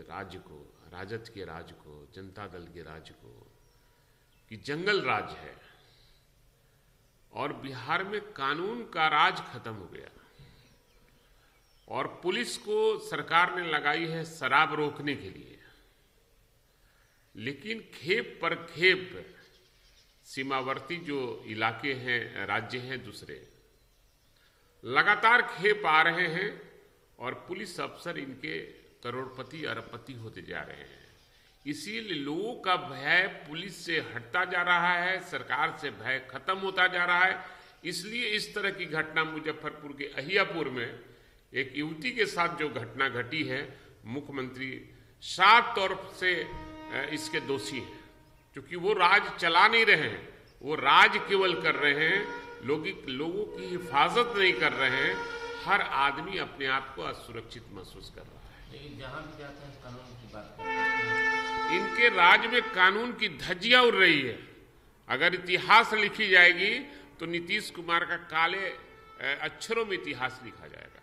राज्य को, राजद के राज को, जनता दल के राज को कि जंगल राज है और बिहार में कानून का राज खत्म हो गया और पुलिस को सरकार ने लगाई है शराब रोकने के लिए, लेकिन खेप पर खेप सीमावर्ती जो इलाके हैं, राज्य हैं दूसरे, लगातार खेप आ रहे हैं और पुलिस अफसर इनके करोड़पति अरबपति होते जा रहे हैं। इसीलिए लोगों का भय पुलिस से हटता जा रहा है, सरकार से भय खत्म होता जा रहा है। इसलिए इस तरह की घटना मुजफ्फरपुर के अहियापुर में एक युवती के साथ जो घटना घटी है, मुख्यमंत्री साफ तौर से इसके दोषी हैं, क्योंकि वो राज चला नहीं रहे हैं, वो राज केवल कर रहे हैं, लोगों की हिफाजत नहीं कर रहे हैं। हर आदमी अपने आप को असुरक्षित महसूस कर रहा है। लेकिन जहां भी जाते हैं कानून की बात करते हैं, इनके राज में कानून की धज्जियां उड़ रही है। अगर इतिहास लिखी जाएगी तो नीतीश कुमार का काले अक्षरों में इतिहास लिखा जाएगा।